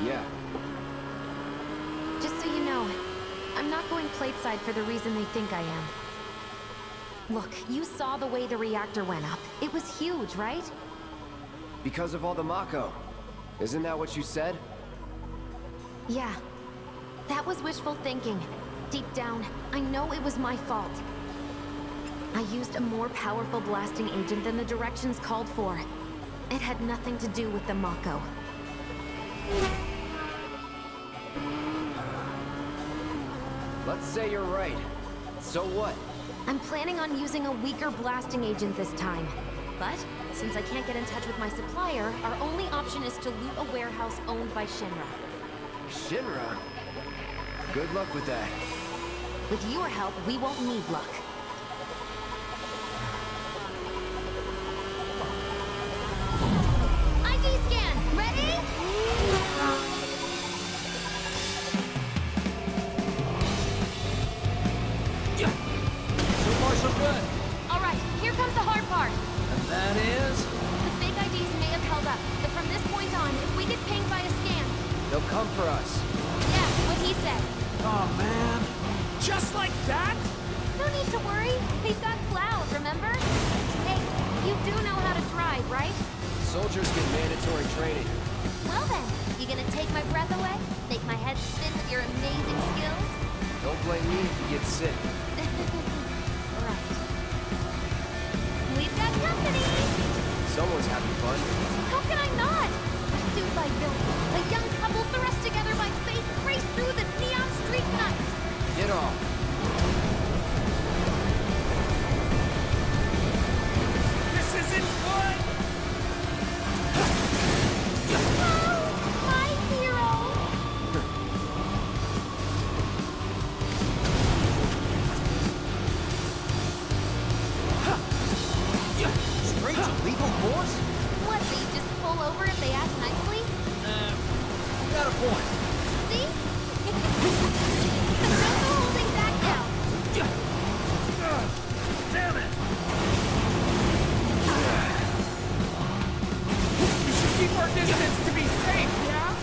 Yeah. Just so you know, I'm not going plateside for the reason they think I am. Look, you saw the way the reactor went up. It was huge, right? Because of all the Mako. Isn't that what you said? Yeah. That was wishful thinking. Deep down, I know it was my fault. I used a more powerful blasting agent than the directions called for. It had nothing to do with the Mako. Let's say you're right. So what? I'm planning on using a weaker blasting agent this time. But, since I can't get in touch with my supplier, our only option is to loot a warehouse owned by Shinra. Shinra? Good luck with that. With your help, we won't need luck. ID scan! Ready? So far, so good. Alright, here comes the hard part. And that is? The fake IDs may have held up, but from this point on, if we get pinged by a scan... They'll come for us. Yeah, what he said. Oh, man. Just like that? No need to worry. They've got Cloud, remember? Hey, you do know how to drive, right? Soldiers get mandatory training. Well then, you gonna take my breath away? Make my head spin with your amazing skills? Don't blame me if you get sick. Right. We've got company! Someone's having fun. How can I not? Pursued by villains, a young couple thrust together by fate race through the neon street night. Get off. This isn't good! Oh, my hero! Straight to legal force? What, so you just pull over if they ask nicely? You got a point. See? There's no holding back now. Damn it! We should keep our distance to be safe, yeah?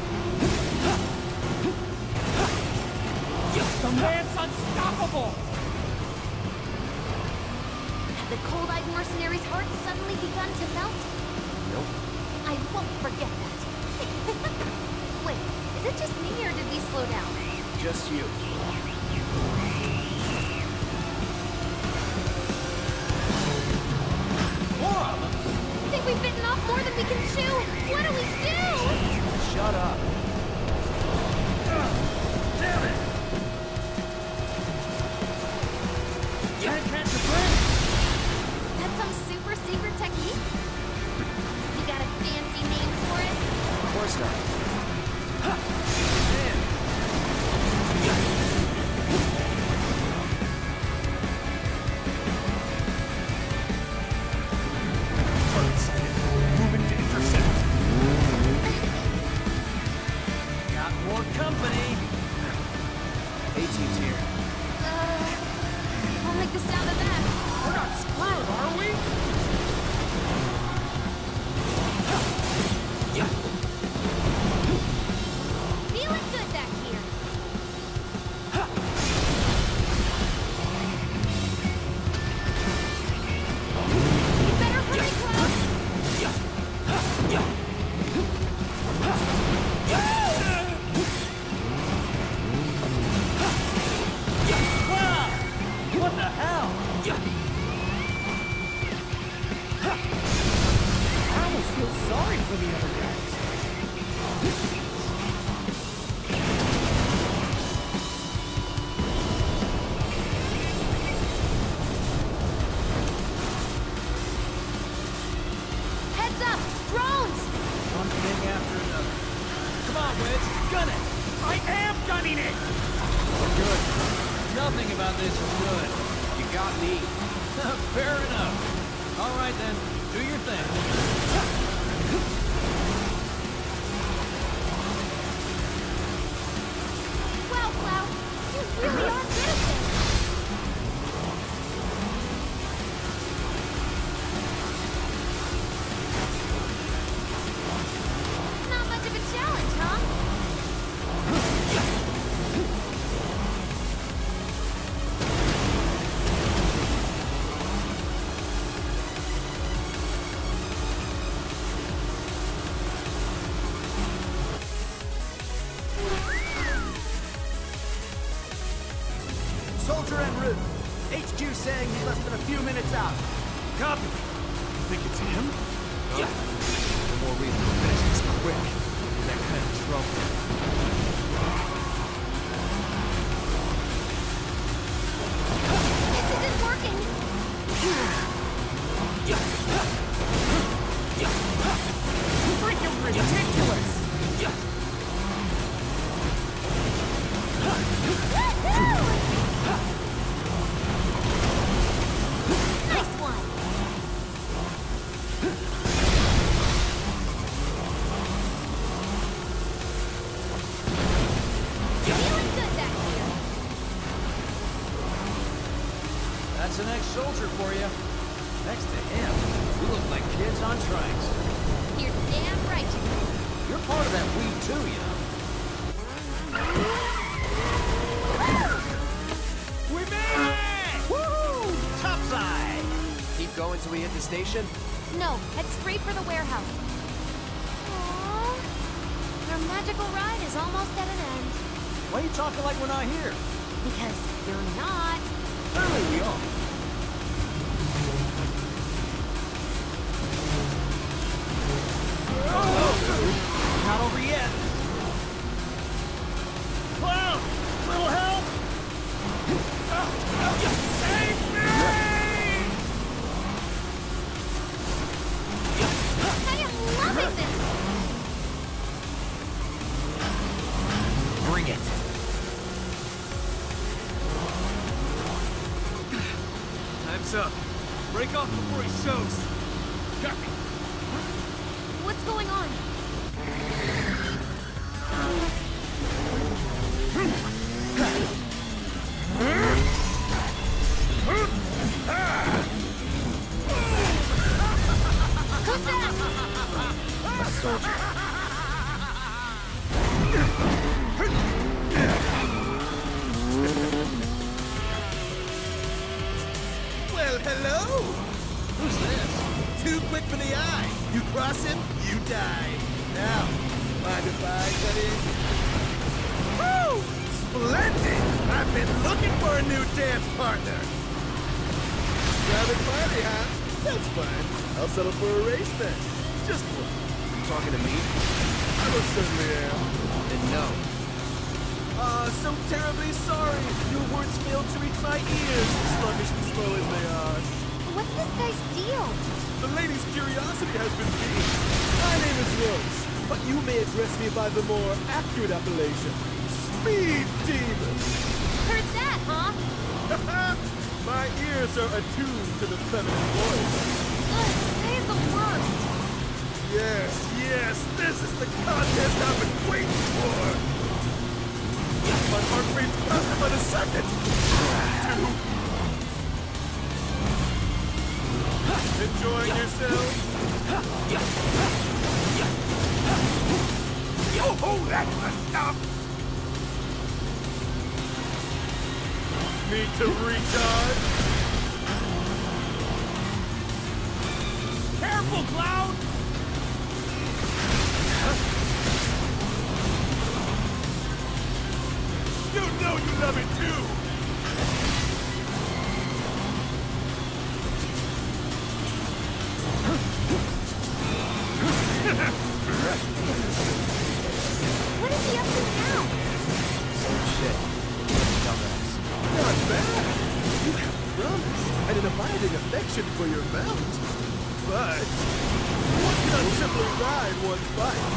The man's unstoppable! Have the cold-eyed mercenary's heart suddenly begun to melt? Nope. I won't forget that. Wait, is it just me or did we slow down? Just you. More of them? I think we've bitten off more than we can chew. What do we do? Shut up. Damn it! Can't catch a break! That's some super secret technique? You got a fancy name for it? Of course not. Man. Moving to intercept. Got more company. A-Team's here. Don't make the sound of that. We're not screwed, are we? Feeling good back here. You better hurry, Cloud. Wow! What the hell? I almost feel sorry for the other guys. Heads up! Drones! One thing after another. Come on, Wedge, gun it! I am gunning it! Good. Nothing about this is good. You got me. Fair enough. All right then, do your thing. Wow, Cloud! You really are good at this! Not much of a challenge, huh? HQ saying he's less than a few minutes out. Copy. Think it's him? Yeah. No more reason to finish this quick. In that kind of trouble. This isn't working! Freaking ridiculous! Nice one! Feeling good back here. That's an ex-soldier for you. Next to him, you look like kids on trikes. You're damn right you do. You're part of that weed too, you know. We made it! Woo! Topside! Keep going till we hit the station? No, head straight for the warehouse. Aww. Our magical ride is almost at an end. Why are you talking like we're not here? Because you're not. Clearly we are. Not over yet. Cloud! Little help! Save me! I am loving this! Bring it. Time's up. Break off before he shows. Copy. What's going on? Who's that? A soldier. Well, hello! Who's this? Too quick for the eye. You cross him, you die. Now, mind if I cut in? Woo! Splendid! I've been looking for a new dance partner. Private party, huh? That's fine. I'll settle for a race then. Just one. You talking to me? I most certainly am. Then no. So terribly sorry. Your words failed to reach my ears, sluggish and slow as they are. What's this guy's deal? The lady's curiosity has been piqued. My name is Rose, but you may address me by the more accurate appellation, Speed Demon. Heard that, huh? My ears are attuned to the feminine voice. Ugh, they're the worst. Yes, yes, this is the contest I've been waiting for. My heart rate's faster by the second. Enjoying yourself? Oh, that's the stuff! Need to recharge? Careful, Cloud! You know you love it too! What is he up to now? Same shit. Dumbass. Not bad! You have promise and an abiding affection for your mount. But one cannot simply ride one's bike.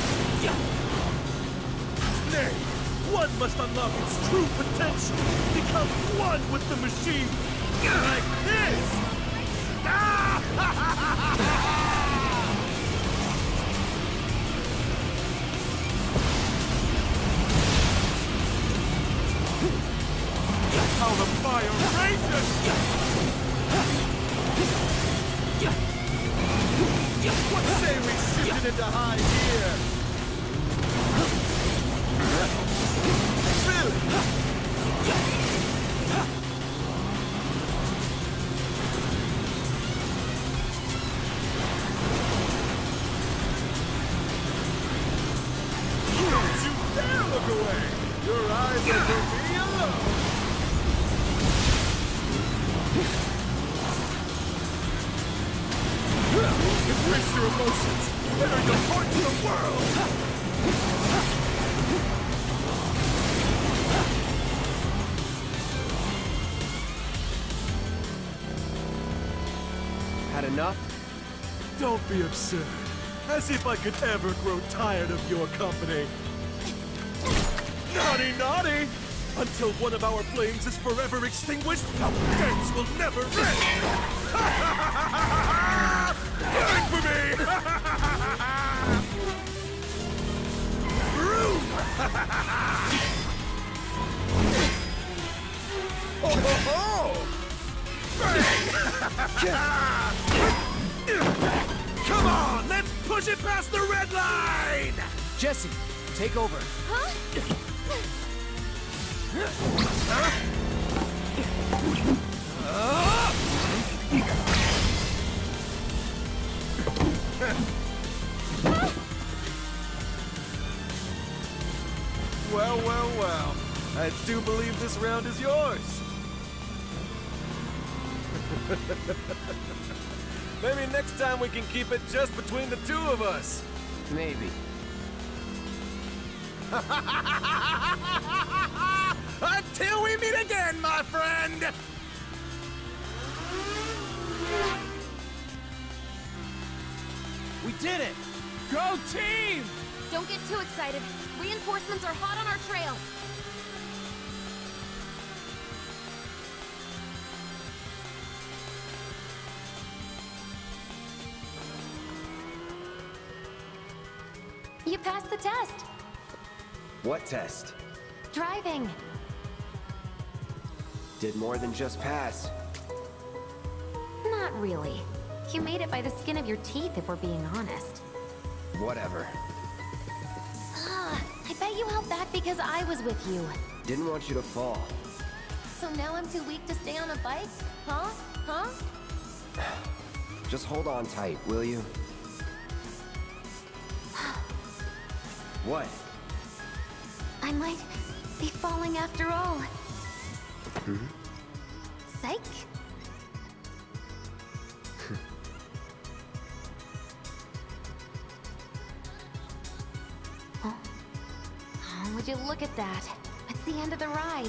Nay, one must unlock its true potential, become one with the machine, like this! How the fire rages! What say we shift it into high gear? Really? Don't you dare look away! Your eyes are for me alone! Embrace your emotions! Enter your heart to the world! Had enough? Don't be absurd. As if I could ever grow tired of your company. Naughty, naughty! Until one of our flames is forever extinguished, our dance will never end! Wait for me! Rude! Oh ho ho! Come on, let's push it past the red line! Jesse, take over. Huh? Well, well, well. I do believe this round is yours. Maybe next time we can keep it just between the two of us. Maybe. Until we meet again, my friend! We did it! Go team! Don't get too excited. Reinforcements are hot on our trail. You passed the test. What test? Driving. Did more than just pass. Not really. You made it by the skin of your teeth, if we're being honest. Whatever. I bet you held back because I was with you. Didn't want you to fall. So now I'm too weak to stay on a bike? Huh? Huh? Just hold on tight, will you? What? I might be falling after all. Psych? Oh, would you look at that? It's the end of the ride.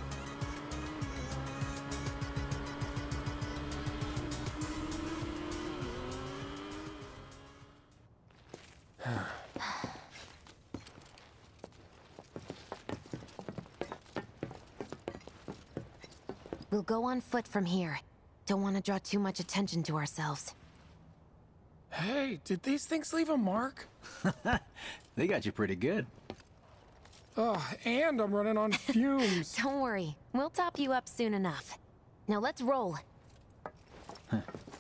We'll go on foot from here. Don't want to draw too much attention to ourselves. Hey, did these things leave a mark? They got you pretty good. And I'm running on fumes. Don't worry, we'll top you up soon enough. Now let's roll.